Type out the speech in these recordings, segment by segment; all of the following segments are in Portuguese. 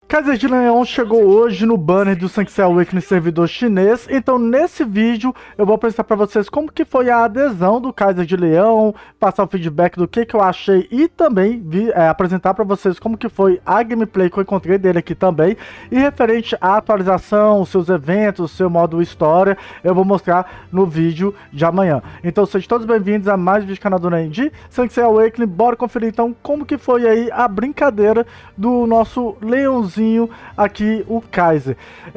Kaiser de Leão chegou hoje no banner do Sanctuary Awakening servidor chinês, então nesse vídeo eu vou apresentar para vocês como que foi a adesão do Kaiser de Leão, passar o feedback do que eu achei e também apresentar para vocês como que foi a gameplay que eu encontrei dele aqui também, e referente à atualização, os seus eventos, o seu modo história, eu vou mostrar no vídeo de amanhã. Então sejam todos bem-vindos a mais um vídeo do canal do NEM de Sanctuary Awakening. Bora conferir então como que foi aí a brincadeira do nosso leãozinho aqui, o Kaiser.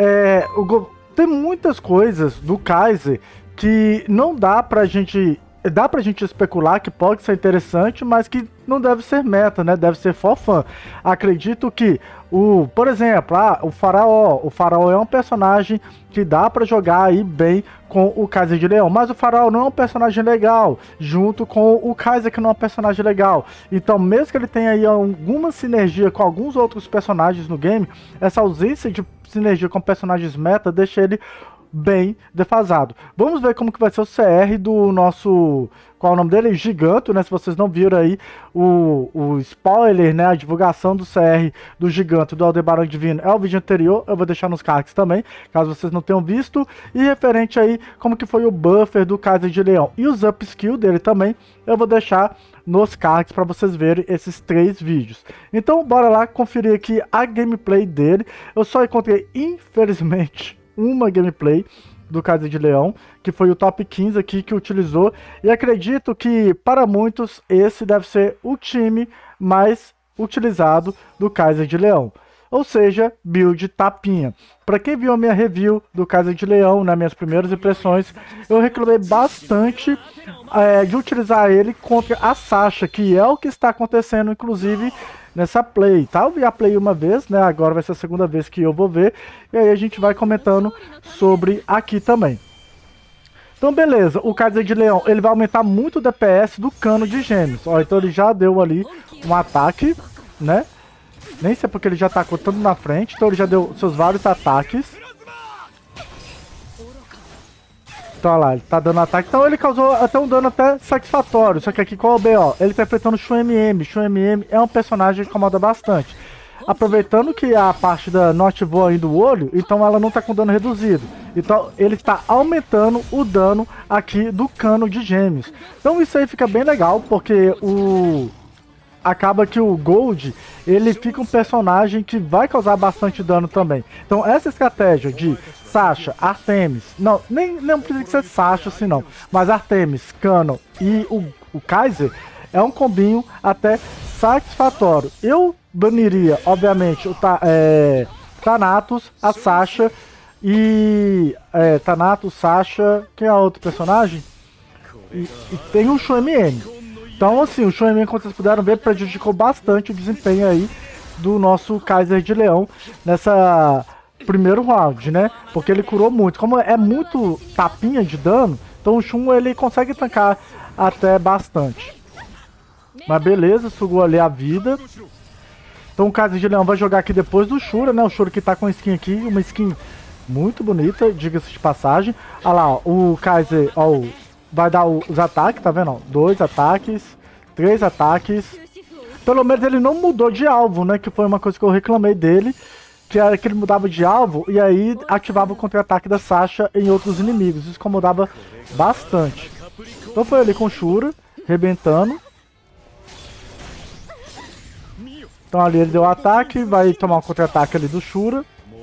Tem muitas coisas do Kaiser que não dá pra gente... Dá pra gente especular que pode ser interessante, mas que não deve ser meta, né? Deve ser for fun. Acredito que, por exemplo, o Faraó. O Faraó é um personagem que dá pra jogar aí bem com o Kaiser de Leão. Mas o Faraó não é um personagem legal, junto com o Kaiser, que não é um personagem legal. Então, mesmo que ele tenha aí alguma sinergia com alguns outros personagens no game, essa ausência de sinergia com personagens meta deixa ele bem defasado. Vamos ver como que vai ser o CR do nosso... Qual é o nome dele? Giganto, né? Se vocês não viram aí o spoiler, né? A divulgação do CR do Giganto do Aldebaran Divino é o vídeo anterior. Eu vou deixar nos cards também, caso vocês não tenham visto. E referente aí como que foi o buffer do Kaiser de Leão e os upskill dele também, eu vou deixar nos cards para vocês verem esses 3 vídeos. Então bora lá conferir aqui a gameplay dele. Eu só encontrei, infelizmente, uma gameplay do Kaiser de Leão, que foi o top 15 aqui que utilizou, e acredito que para muitos esse deve ser o time mais utilizado do Kaiser de Leão, ou seja, build tapinha. Para quem viu a minha review do Kaiser de Leão, nas minhas primeiras impressões, eu reclamei bastante de utilizar ele contra a Sasha, que é o que está acontecendo inclusive nessa play, tá? Eu vi a play uma vez, né? Agora vai ser a segunda vez que eu vou ver. E aí a gente vai comentando sobre aqui também. Então beleza, o Kaiser de Leão, ele vai aumentar muito o DPS do cano de gêmeos. Ó, então ele já deu ali um ataque, né? Nem sei porque ele já tá contando na frente, então ele já deu seus vários ataques. Então olha lá, ele tá dando ataque. Então ele causou até um dano até satisfatório. Só que aqui qual é o BO? Ele tá enfrentando o Shun MM. Shun MM é um personagem que incomoda bastante. Aproveitando que a parte da não ativou ainda o olho, então ela não tá com dano reduzido. Então ele está aumentando o dano aqui do cano de gêmeos. Então isso aí fica bem legal, porque acaba que o Gold, ele fica um personagem que vai causar bastante dano também. Então essa estratégia de Sasha, Artemis, não precisa ser Sasha assim não, mas Artemis, Cano e o Kaiser é um combinho até satisfatório. Eu baniria, obviamente, o Thanatos, a Sasha e... Thanatos, Sasha, quem é outro personagem? E tem o Shun MM. Então, assim, o Shun MM, como vocês puderam ver, prejudicou bastante o desempenho aí do nosso Kaiser de Leão nessa primeiro round, né? Porque ele curou muito. Como é muito tapinha de dano, então o Shun, ele consegue tancar até bastante. Mas beleza, sugou ali a vida. Então o Kaiser de Leão vai jogar aqui depois do Shura, né? O Shura que tá com skin aqui, uma skin muito bonita, diga-se de passagem. Olha lá, ó, o Kaiser, ó, vai dar os ataques, tá vendo? 2 ataques, 3 ataques. Pelo menos ele não mudou de alvo, né? Que foi uma coisa que eu reclamei dele. Que era que ele mudava de alvo e aí ativava o contra-ataque da Sasha em outros inimigos. Isso incomodava bastante. Então foi ali com o Shura, rebentando. Então ali ele deu o ataque, vai tomar um contra-ataque ali do Shura.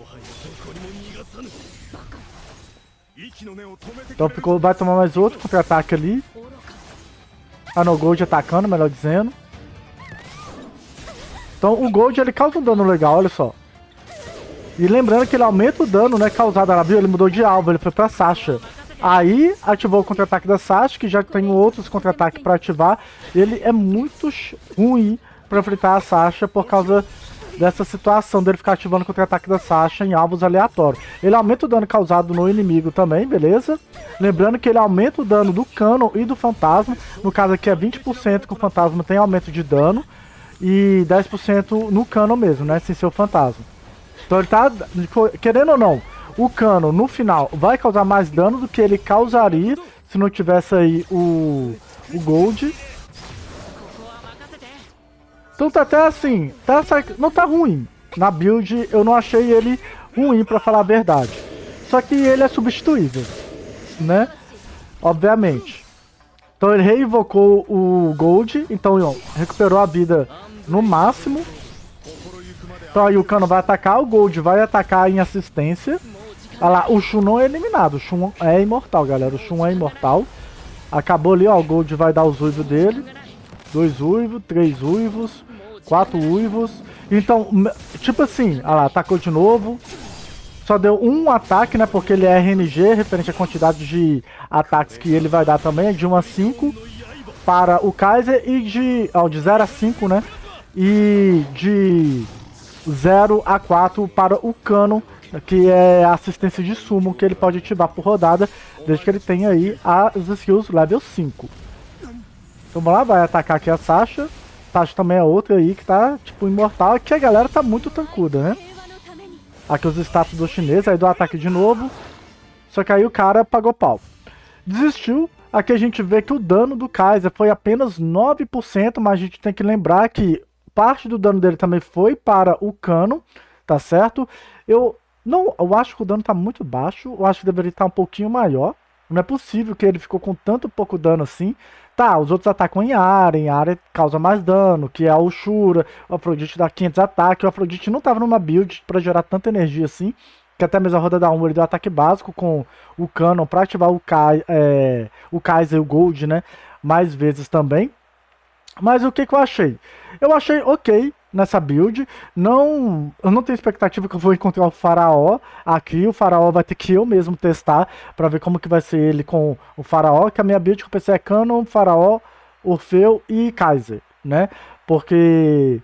Então vai tomar mais outro contra-ataque ali. No Gold atacando, melhor dizendo. Então o Gold, ele causa um dano legal, olha só. E lembrando que ele aumenta o dano, né, causado, ela viu, ele mudou de alvo, ele foi pra Sasha. Aí ativou o contra-ataque da Sasha, que já tem outros contra-ataques para ativar. Ele é muito ruim para enfrentar a Sasha por causa dessa situação dele ficar ativando o contra-ataque da Sasha em alvos aleatórios. Ele aumenta o dano causado no inimigo também, beleza? Lembrando que ele aumenta o dano do cano e do fantasma. No caso aqui é 20% que o fantasma tem aumento de dano e 10% no cano mesmo, né, sem ser o fantasma. Então ele tá, querendo ou não, o cano no final vai causar mais dano do que ele causaria se não tivesse aí o Gold. Então tá até assim, não tá ruim. na build eu não achei ele ruim, pra falar a verdade. Só que ele é substituível, né? Obviamente. Então ele reivocou o Gold, então ó, recuperou a vida no máximo. Então aí o Cano vai atacar, o Gold vai atacar em assistência. Olha lá, o Shun não é eliminado, o Shun é imortal, galera. O Shun é imortal. Acabou ali, ó, o Gold vai dar os uivos dele. 2 uivos, 3 uivos, 4 uivos. Então, tipo assim, olha lá, atacou de novo. Só deu um ataque, né, porque ele é RNG, referente à quantidade de ataques que ele vai dar também. É de 1 a 5 para o Kaiser e de 0 a 5, né. E de 0 a 4 para o Cano, que é a assistência de sumo que ele pode ativar por rodada, desde que ele tenha aí as skills level 5. Então vamos lá, vai atacar aqui a Sasha. Sasha também é outra aí que tá, tipo, imortal. Aqui a galera tá muito tancuda, né? Aqui os status do chinês, aí do ataque de novo. Só que aí o cara pagou pau. Desistiu. Aqui a gente vê que o dano do Kaiser foi apenas 9%, mas a gente tem que lembrar que parte do dano dele também foi para o Cano, tá certo? Eu acho que o dano tá muito baixo, eu acho que deveria estar um pouquinho maior. Não é possível que ele ficou com tanto pouco dano assim. Tá, os outros atacam em área causa mais dano, que é o Shura, o Afrodite dá 500 ataques. O Afrodite não tava numa build pra gerar tanta energia assim, que até mesmo a roda da 1 ele deu ataque básico com o Canon pra ativar o Kaiser e o Gold, né, mais vezes também. Mas o que eu achei? Eu achei ok nessa build. Eu não tenho expectativa que eu vou encontrar o Faraó aqui. O Faraó vai ter que eu mesmo testar para ver como que vai ser ele com o Faraó. Que a minha build que eu pensei é Canon, Faraó, Orfeu e Kaiser, né? Porque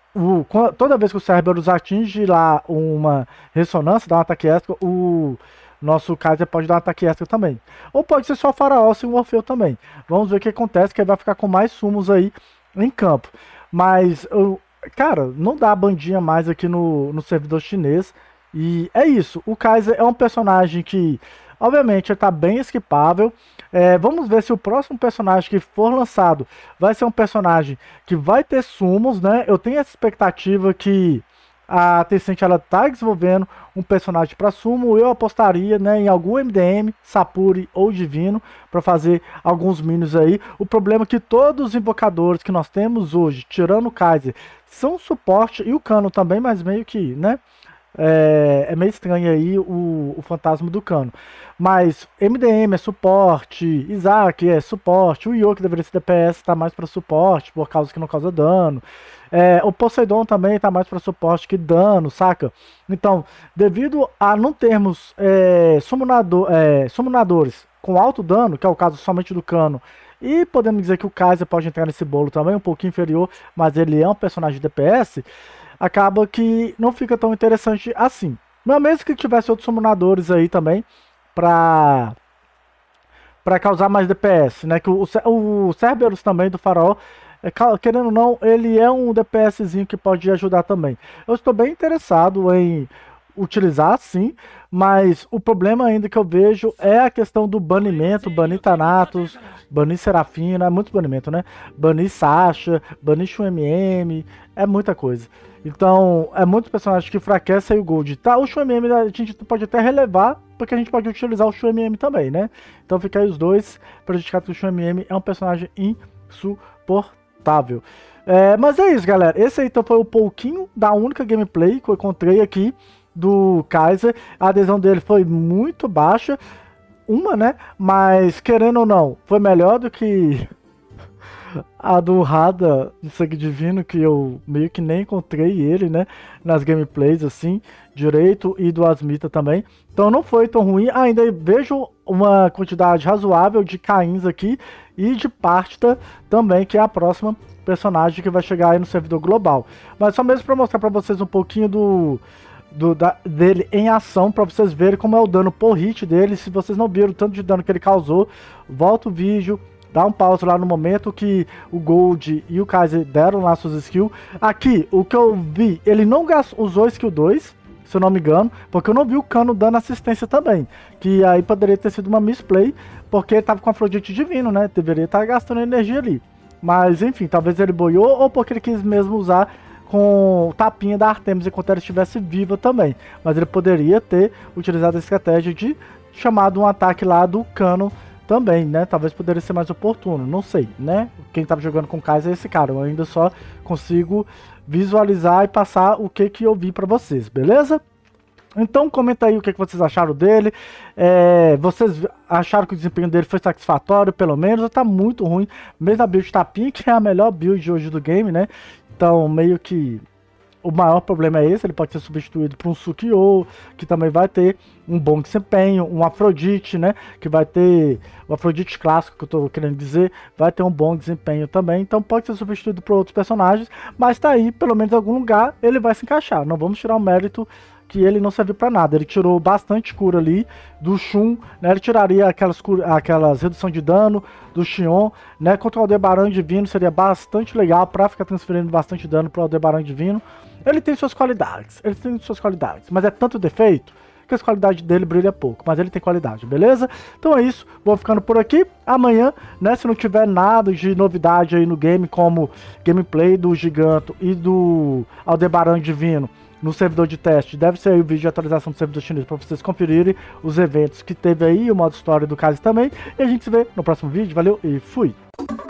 toda vez que o Cerberus atinge lá uma ressonância, dá um ataque extra, o nosso Kaiser pode dar um ataque extra também. Ou pode ser só o Faraó sem o Orfeu também. Vamos ver o que acontece, que ele vai ficar com mais sumos aí em campo. Mas, cara, não dá bandinha mais aqui no servidor chinês. E é isso. O Kaiser é um personagem que, obviamente, está bem esquipável. Vamos ver se o próximo personagem que for lançado vai ser um personagem que vai ter sumos, né? Eu tenho essa expectativa que a Tencent ela tá desenvolvendo um personagem para sumo. Eu apostaria, né, em algum MDM, Sapuri ou Divino para fazer alguns minions aí. O problema é que todos os invocadores que nós temos hoje, tirando o Kaiser, são suporte e o Cano também, mas meio que, né? É meio estranho aí o fantasma do Cano. Mas MDM é suporte, Isaac é suporte, o Yoki deveria ser DPS, tá mais para suporte, por causa que não causa dano. O Poseidon também tá mais para suporte que dano, saca? Então, devido a não termos summonadores com alto dano, que é o caso somente do Cano, e podemos dizer que o Kaiser pode entrar nesse bolo também, um pouquinho inferior, mas ele é um personagem de DPS, acaba que não fica tão interessante assim. Mas mesmo que tivesse outros summonadores aí também, para causar mais DPS, né? Que o Cerberus também do Faraó, querendo ou não, ele é um DPSzinho que pode ajudar também. Eu estou bem interessado em utilizar, sim, mas o problema ainda que eu vejo é a questão do banimento, banir Thanatos, banir Serafina, é muito banimento, né? Banir Sasha, banir Shu-MM, é muita coisa. Então, é muitos personagens que enfraquecem o Gold. Tá, o Shu-MM a gente pode até relevar, porque a gente pode utilizar o Shu-MM também, né? Então fica aí os dois prejudicados, que o Shu-MM é um personagem insuportável. Mas é isso, galera. Esse aí então foi um pouquinho da única gameplay que eu encontrei aqui do Kaiser. A adesão dele foi muito baixa, né? Mas querendo ou não, foi melhor do que a do Rada de Sangue Divino, que eu meio que nem encontrei ele, né, nas gameplays assim, direito, e do Asmita também. Então não foi tão ruim. Ainda vejo uma quantidade razoável de Cains aqui e de Partita também, que é a próxima personagem que vai chegar aí no servidor global. Mas só mesmo para mostrar para vocês um pouquinho dele em ação, para vocês verem como é o dano por hit dele. Se vocês não viram o tanto de dano que ele causou, volta o vídeo, dá um pause lá no momento que o Gold e o Kaiser deram lá suas skills. Aqui, o que eu vi, ele não usou skill 2, se eu não me engano, porque eu não vi o Cano dando assistência também. Que aí poderia ter sido uma misplay, porque ele tava com Afrodite Divino, né? Deveria estar gastando energia ali. Mas enfim, talvez ele boiou ou porque ele quis mesmo usar com o tapinha da Artemis enquanto ela estivesse viva também. Mas ele poderia ter utilizado a estratégia de chamado um ataque lá do Cano também, né? Talvez poderia ser mais oportuno, não sei, né? Quem tava jogando com o Kai'Sa é esse cara. Eu ainda só consigo visualizar e passar o que eu vi pra vocês, beleza? Então comenta aí o que vocês acharam dele. Vocês acharam que o desempenho dele foi satisfatório, pelo menos, ou tá muito ruim? Mesmo a build tapinha, que é a melhor build hoje do game, né? Então meio que o maior problema é esse, ele pode ser substituído por um Sukiô, que também vai ter um bom desempenho, um Afrodite, né, que vai ter, o Afrodite clássico que eu tô querendo dizer, vai ter um bom desempenho também, então pode ser substituído por outros personagens, mas tá aí, pelo menos em algum lugar, ele vai se encaixar, não vamos tirar o mérito que ele não serviu pra nada, ele tirou bastante cura ali do Shun, né, ele tiraria aquelas redução de dano do Xion, né, contra o Aldebaran Divino seria bastante legal pra ficar transferindo bastante dano pro Aldebaran Divino. Ele tem suas qualidades, mas é tanto defeito que as qualidades dele brilham pouco, mas ele tem qualidade, beleza? Então é isso, vou ficando por aqui. Amanhã, né, se não tiver nada de novidade aí no game, como gameplay do Giganto e do Aldebaran Divino no servidor de teste, deve ser aí o vídeo de atualização do servidor chinês para vocês conferirem os eventos que teve aí, o modo história do caso também. E a gente se vê no próximo vídeo, valeu e fui!